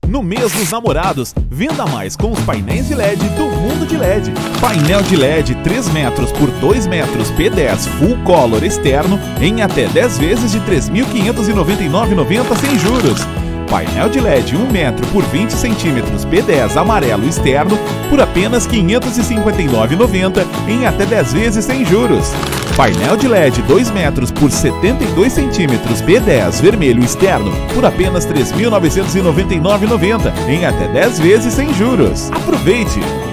No mês dos namorados, venda mais com os painéis de LED do Mundo de LED. Painel de LED 3 metros por 2 metros P10 Full Color externo em até 10 vezes de R$ 3.599,90 sem juros. Painel de LED 1 metro por 20 centímetros P10 amarelo externo por apenas R$ 559,90 em até 10 vezes sem juros. Painel de LED 2 metros por 72 centímetros P10 vermelho externo por apenas R$ 3.999,90 em até 10 vezes sem juros. Aproveite!